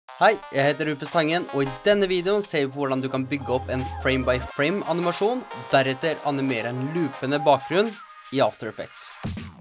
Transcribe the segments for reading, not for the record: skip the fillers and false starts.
Hei, jeg heter Rufus Tangen, og i denne videoen ser vi på hvordan du kan bygge opp en frame-by-frame animasjon, deretter animere en loopende bakgrunn i After Effects.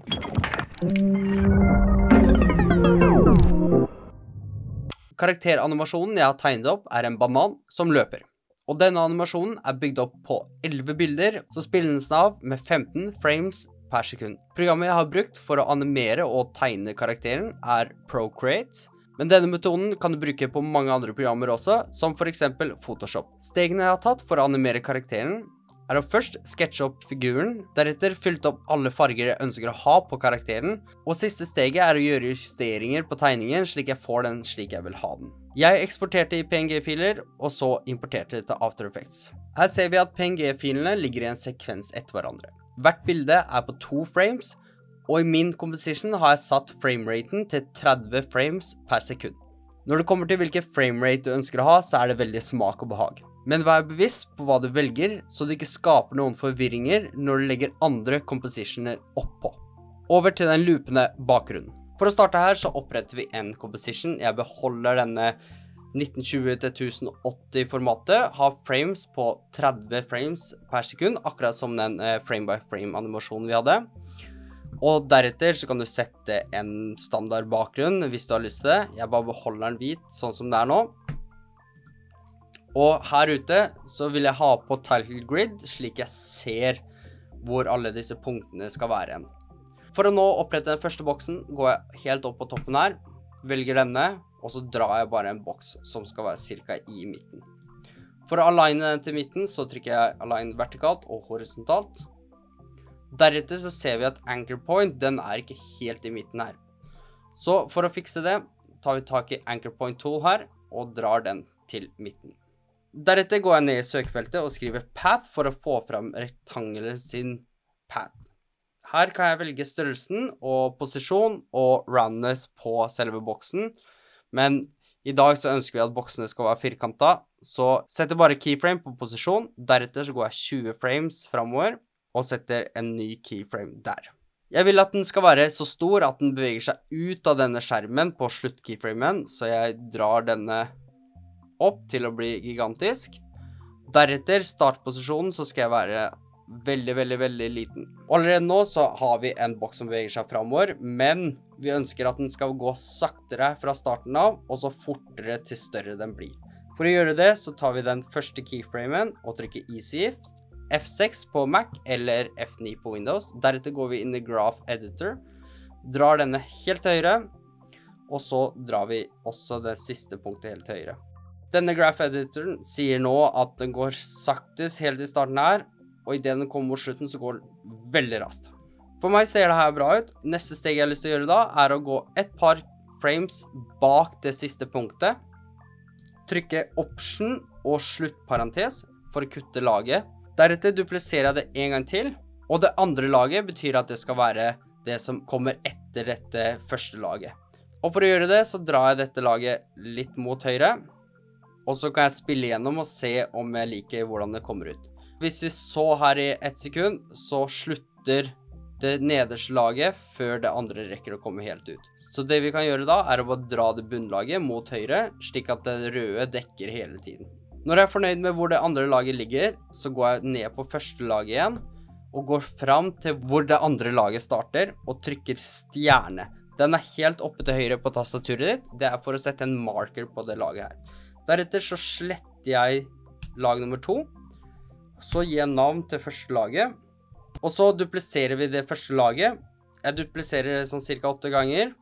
Karakteranimasjonen jeg har tegnet opp er en banan som løper. Og denne animasjonen er bygd opp på 11 bilder, så spilles den av med 15 frames per sekund. Programmet jeg har brukt for å animere og tegne karakteren er Procreate, men denne metoden kan du bruke på mange andre programmer også, som for eksempel Photoshop. Stegene jeg har tatt for å animere karakteren er å først sketsje opp figuren, deretter fylt opp alle farger jeg ønsker å ha på karakteren, og siste steget er å gjøre justeringer på tegningen slik jeg får den slik jeg vil ha den. Jeg eksporterte i PNG-filer, og så importerte det til After Effects. Her ser vi at PNG-filene ligger i en sekvens etter hverandre. Hvert bilde er på 2 frames, og i min composition har jeg satt frameraten til 30 frames per sekund. Når det kommer til hvilken framerate du ønsker å ha, så er det veldig smak og behag. Men vær bevisst på hva du velger, så du ikke skaper noen forvirringer når du legger andre compositioner oppå. Over til den loopende bakgrunnen. For å starte her så oppretter vi en composition. Jeg beholder denne 1920 til 1080 formatet, har frames på 30 frames per sekund, akkurat som den frame-by-frame animasjonen vi hadde. Og deretter så kan du sette en standard bakgrunn hvis du har lyst til det. Jeg bare beholder den hvit, sånn som det er nå. Og her ute så vil jeg ha på title grid, slik jeg ser hvor alle disse punktene skal være igjen. For å nå opprette den første boksen, går jeg helt opp på toppen her, velger denne, og så drar jeg bare en boks som skal være cirka i midten. For å aligne den til midten, så trykker jeg align vertikalt og horisontalt. Deretter så ser vi at anchor point, den er ikke helt i midten her. Så for å fikse det, tar vi tak i anchor point tool her, og drar den til midten. Deretter går jeg ned i søkefeltet og skriver path for å få fram rektangelen sin path. Her kan jeg velge størrelsen og posisjon og roundness på selve boksen, men i dag så ønsker vi at boksene skal være firkantet, så setter bare keyframe på posisjon, deretter så går jeg 20 frames fremover, og setter en ny keyframe der. Jeg vil at den skal være så stor at den beveger seg ut av denne skjermen på sluttkeyframen, så jeg drar denne opp til å bli gigantisk. Deretter startposisjonen så skal jeg være veldig liten. Allerede nå så har vi en boks som beveger seg fremover, men vi ønsker at den skal gå saktere fra starten av, og så fortere til større den blir. For å gjøre det så tar vi den første keyframen og trykker Easy Shift, F6 på Mac eller F9 på Windows. Deretter går vi inn i Graph Editor, drar denne helt til høyre, og så drar vi også det siste punktet helt til høyre. Denne Graph Editoren sier nå at den går saktest helt i starten her, og i det den kommer mot slutten så går den veldig raskt. For meg ser det her bra ut. Neste steg jeg har lyst til å gjøre da, er å gå et par frames bak det siste punktet, trykke Option og sluttparentes for å kutte laget. Deretter dupliserer jeg det en gang til, og det andre laget betyr at det skal være det som kommer etter dette første laget. Og for å gjøre det så drar jeg dette laget litt mot høyre, og så kan jeg spille gjennom og se om jeg liker hvordan det kommer ut. Hvis vi så her i 1 sekund, så slutter det nederste laget før det andre rekker å komme helt ut. Så det vi kan gjøre da er å bare dra det bunnlaget mot høyre, slik at det røde dekker hele tiden. Når jeg er fornøyd med hvor det andre laget ligger, så går jeg ned på første laget igjen, og går fram til hvor det andre laget starter, og trykker stjerne. Den er helt oppe til høyre på tastaturet ditt, det er for å sette en marker på det laget her. Deretter så sletter jeg lag nummer 2, så gir jeg navn til første laget, og så dupliserer vi det første laget. Jeg dupliserer det sånn cirka 8 ganger,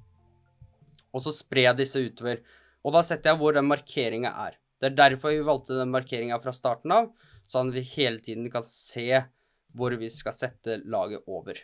og så sprer jeg disse utover, og da setter jeg hvor den markeringen er. Det er derfor vi valgte den markeringen fra starten av, sånn at vi hele tiden kan se hvor vi skal sette laget over.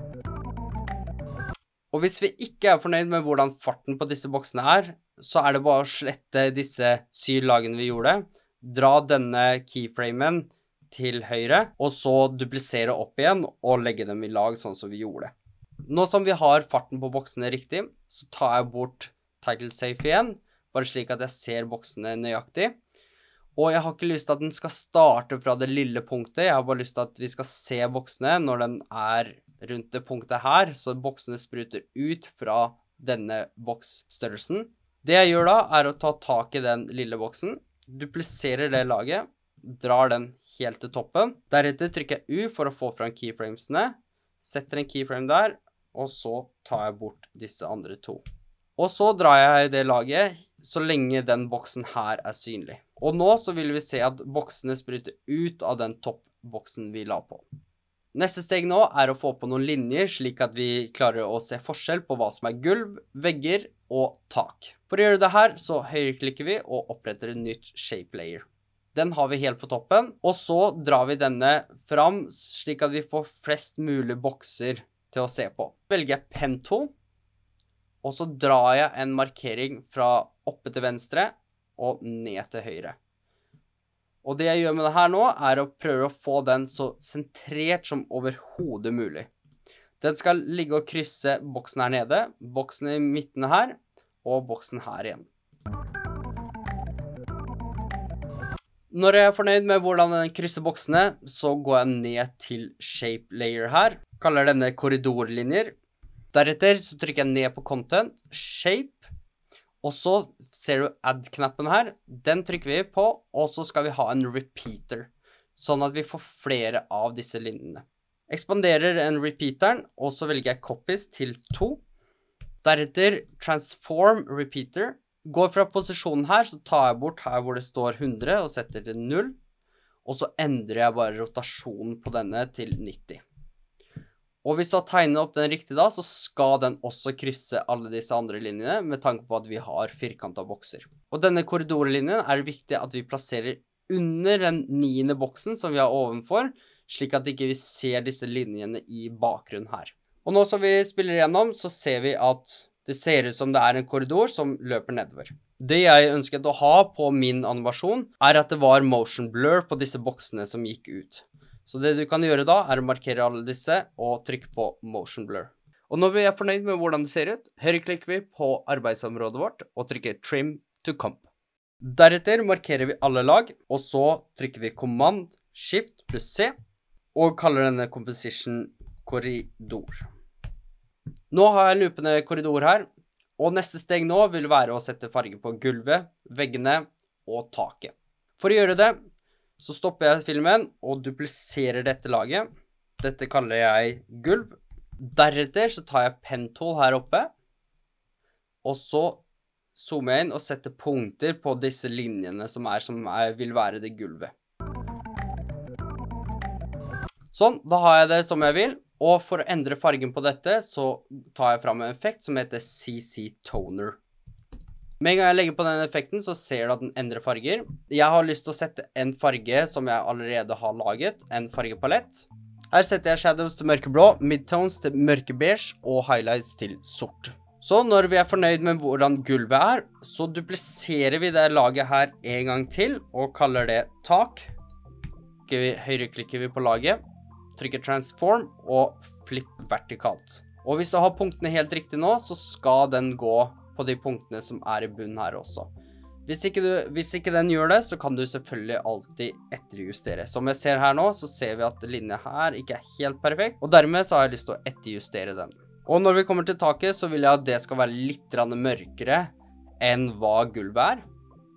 Og hvis vi ikke er fornøyd med hvordan farten på disse boksene er, så er det bare å slette disse 7 lagene vi gjorde, dra denne keyframen til høyre, og så duplisere opp igjen og legge dem i lag sånn som vi gjorde. Nå som vi har farten på boksene riktig, så tar jeg bort title safe igjen, bare slik at jeg ser boksene nøyaktig. Og jeg har ikke lyst til at den skal starte fra det lille punktet, jeg har bare lyst til at vi skal se boksene når den er rundt det punktet her, så boksene spruter ut fra denne boksstørrelsen. Det jeg gjør da, er å ta tak i den lille boksen, dupliserer det laget, drar den helt til toppen. Deretter trykker jeg U for å få fram keyframesene, setter en keyframe der, og så tar jeg bort disse andre to. Og så drar jeg det laget så lenge den boksen her er synlig. Og nå så vil vi se at boksene spruter ut av den toppboksen vi la på. Neste steg nå er å få på noen linjer slik at vi klarer å se forskjell på hva som er gulv, vegger og tak. For å gjøre det her så høyreklikker vi og oppretter en nytt shape layer. Den har vi helt på toppen, og så drar vi denne fram slik at vi får flest mulig bokser til å se på. Velger jeg pen tool, og så drar jeg en markering fra oppe til venstre og ned til høyre. Og det jeg gjør med det her nå er å prøve å få den så sentrert som overhodet mulig. Den skal ligge og krysse boksen her nede, boksen i midten her, og boksen her igjen. Når jeg er fornøyd med hvordan den krysser boksene, så går jeg ned til shape layer her, kaller denne korridorlinjer. Deretter så trykker jeg ned på content, shape, og så ser du add-knappen her, den trykker vi på, og så skal vi ha en repeater, sånn at vi får flere av disse linjene. Ekspanderer en repeateren, og så velger jeg copies til 2. Deretter transform repeater. Går fra posisjonen her, så tar jeg bort her hvor det står 100 og setter til 0, og så endrer jeg bare rotasjonen på denne til 90. Og hvis du har tegnet opp den riktig da, så skal den også krysse alle disse andre linjene, med tanke på at vi har firkantet bokser. Og denne korridorlinjen er det viktig at vi plasserer under den 9. boksen som vi har ovenfor, slik at ikke vi ser disse linjene i bakgrunnen her. Og nå som vi spiller igjennom, så ser vi at det ser ut som det er en korridor som løper nedover. Det jeg ønsket å ha på min animasjon, er at det var motion blur på disse boksene som gikk ut. Så det du kan gjøre da, er å markere alle disse og trykke på motion blur. Og når vi er fornøyd med hvordan det ser ut, høyreklikker vi på arbeidsområdet vårt og trykker trim to comp. Deretter markerer vi alle lag, og så trykker vi command, shift pluss C, og kaller denne composition korridor. Nå har jeg en loopende korridor her, og neste steg nå vil være å sette farge på gulvet, veggene og taket. For å gjøre det, så stopper jeg filmen og dupliserer dette laget. Dette kaller jeg gulv. Deretter så tar jeg pen tool her oppe, og så zoomer jeg inn og setter punkter på disse linjene som vil være det gulvet. Sånn, da har jeg det som jeg vil. Og for å endre fargen på dette, så tar jeg fram en effekt som heter CC Toner. Med en gang jeg legger på den effekten, så ser du at den endrer farger. Jeg har lyst til å sette en farge som jeg allerede har laget, en fargepalett. Her setter jeg shadows til mørkeblå, midtones til mørkebeige og highlights til sort. Så når vi er fornøyd med hvordan gulvet er, så dupliserer vi det laget her en gang til, og kaller det tak. Høyreklikker vi på laget, trykker transform og flipp vertikalt. Og hvis du har punktene helt riktig nå, så skal den gå på de punktene som er i bunnen her også. Hvis ikke den gjør det, så kan du selvfølgelig alltid etterjustere. Som jeg ser her nå, så ser vi at linjen her ikke er helt perfekt, og dermed så har jeg lyst til å etterjustere den. Og når vi kommer til taket, så vil jeg at det skal være litt mørkere enn hva gulvet er.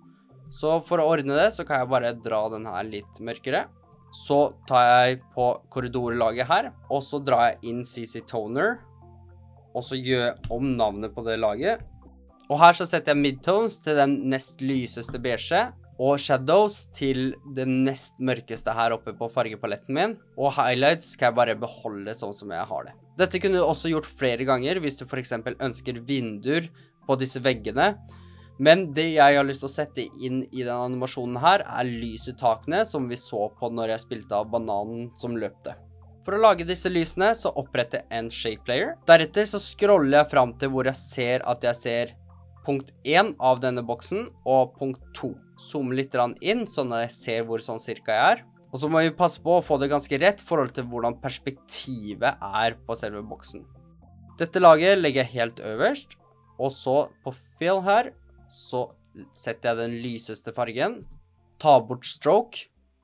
Så for å ordne det, så kan jeg bare dra den her litt mørkere. Så tar jeg på korridorlaget her, og så drar jeg inn CC Toner, og så gjør jeg om navnet på det laget. Og her så setter jeg midtones til den nest lyseste beige, og shadows til den nest mørkeste her oppe på fargepaletten min, og highlights skal jeg bare beholde sånn som jeg har det. Dette kunne du også gjort flere ganger hvis du for eksempel ønsker vinduer på disse veggene. Men det jeg har lyst til å sette inn i den animasjonen her er lys i takene som vi så på når jeg spilte av bananen som løpte. For å lage disse lysene så oppretter jeg en shape layer. Deretter så scroller jeg fram til hvor jeg ser punkt 1 av denne boksen og punkt 2. Zoom litt inn sånn at jeg ser hvor sånn cirka jeg er. Og så må vi passe på å få det ganske rett i forhold til hvordan perspektivet er på selve boksen. Dette laget legger jeg helt øverst, og så på fill her, så setter jeg den lyseste fargen, tar bort stroke,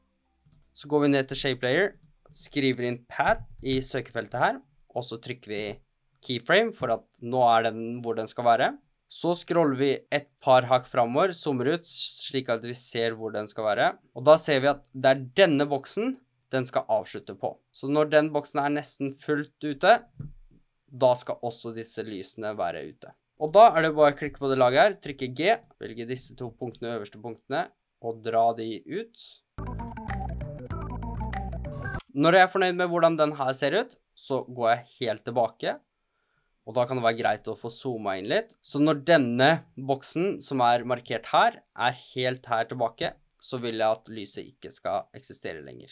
så går vi ned til shape layer, skriver inn path i søkefeltet her, og så trykker vi keyframe for at nå er den hvor den skal være. Så scroller vi et par hakk fremover, zoomer ut, slik at vi ser hvor den skal være. Og da ser vi at det er denne boksen den skal avslutte på. Så når den boksen er nesten fullt ute, da skal også disse lysene være ute. Og da er det bare å klikke på det laget her, trykke G, velge disse to punktene, øverste punktene, og dra de ut. Når jeg er fornøyd med hvordan den her ser ut, så går jeg helt tilbake. Og da kan det være greit å få zoomet inn litt. Så når denne boksen som er markert her, er helt her tilbake, så vil jeg at lyset ikke skal eksistere lenger.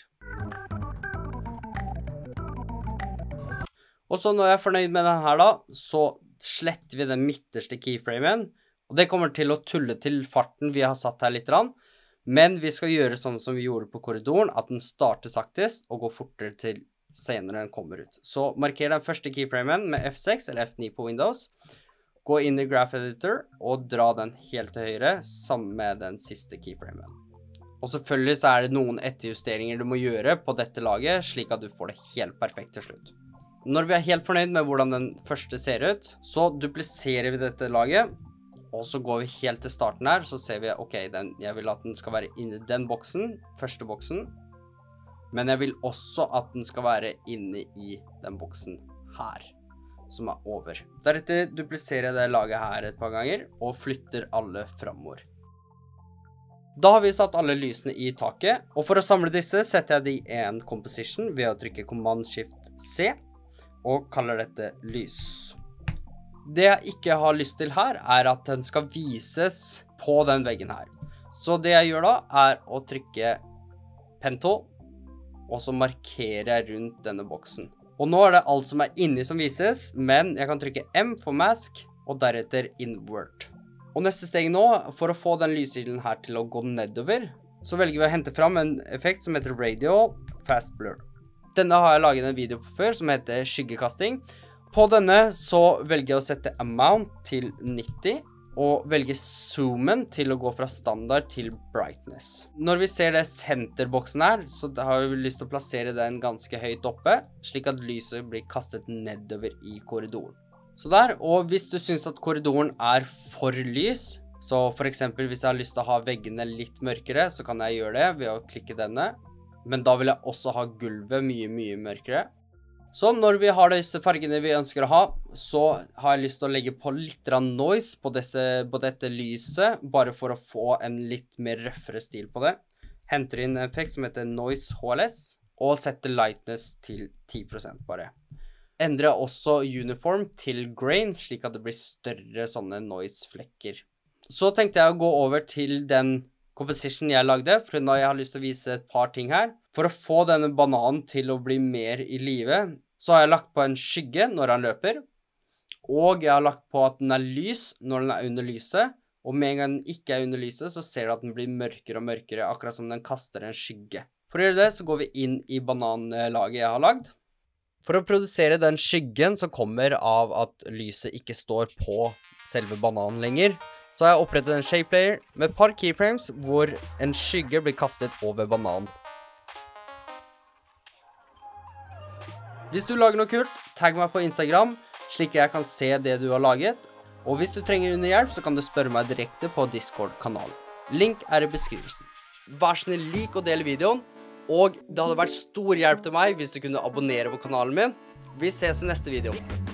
Og så når jeg er fornøyd med den her da, så sletter vi den midterste keyframen. Og det kommer til å tulle til farten vi har satt her litt. Men vi skal gjøre sånn som vi gjorde på korridoren, at den starter saktest og går fortere til senere den kommer ut. Så marker den første keyframen med F6 eller F9 på Windows. Gå inn i Graph Editor og dra den helt til høyre sammen med den siste keyframen. Og selvfølgelig så er det noen etterjusteringer du må gjøre på dette laget, slik at du får det helt perfekt til slutt. Når vi er helt fornøyd med hvordan den første ser ut, så dupliserer vi dette laget, og så går vi helt til starten her, så ser vi, ok, jeg vil at den skal være inne i den boksen, første boksen, men jeg vil også at den skal være inne i den boksen her, som er over. Deretter dupliserer jeg det laget her et par ganger, og flytter alle fremover. Da har vi satt alle lysene i taket, og for å samle disse setter jeg de i en composition ved å trykke Command-Shift-C, og kaller dette lys. Det jeg ikke har lyst til her, er at den skal vises på den veggen her. Så det jeg gjør da, er å trykke Pen-tool, og så markerer jeg rundt denne boksen. Og nå er det alt som er inni som vises, men jeg kan trykke M for mask, og deretter invert. Og neste steg nå, for å få den lyskilden her til å gå nedover, så velger vi å hente fram en effekt som heter Radial Fast Blur. Denne har jeg laget en video på før, som heter skyggekasting. På denne så velger jeg å sette amount til 90, og velge zoomen til å gå fra standard til brightness. Når vi ser det senterboksen her, så har vi lyst til å plassere den ganske høyt oppe, slik at lyset blir kastet nedover i korridoren. Så der, og hvis du synes at korridoren er for lys, så for eksempel hvis jeg har lyst til å ha veggene litt mørkere, så kan jeg gjøre det ved å klikke denne. Men da vil jeg også ha gulvet mye mørkere. Så når vi har disse fargene vi ønsker å ha, så har jeg lyst til å legge på litt noise på dette lyset, bare for å få en litt mer røffere stil på det. Henter inn en effekt som heter Noise HLS, og setter lightness til 10% bare. Endrer også uniform til grain, slik at det blir større sånne noise-flekker. Så tenkte jeg å gå over til den composition jeg lagde, for da jeg har lyst til å vise et par ting her. For å få denne bananen til å bli mer i live, så har jeg lagt på en skygge når han løper, og jeg har lagt på at den er lys når den er under lyset, og med en gang den ikke er under lyset, så ser du at den blir mørkere og mørkere, akkurat som den kaster en skygge. For å gjøre det, så går vi inn i bananlaget jeg har lagd. For å produsere den skyggen som kommer av at lyset ikke står på selve bananen lenger, så har jeg opprettet en shape layer med et par keyframes hvor en skygge blir kastet over bananen. Hvis du lager noe kult, tagg meg på Instagram, slik jeg kan se det du har laget. Og hvis du trenger underhjelp, så kan du spørre meg direkte på Discord-kanalen. Link er i beskrivelsen. Vær snill, lik og del videoen. Og det hadde vært stor hjelp til meg hvis du kunne abonnere på kanalen min. Vi ses i neste video.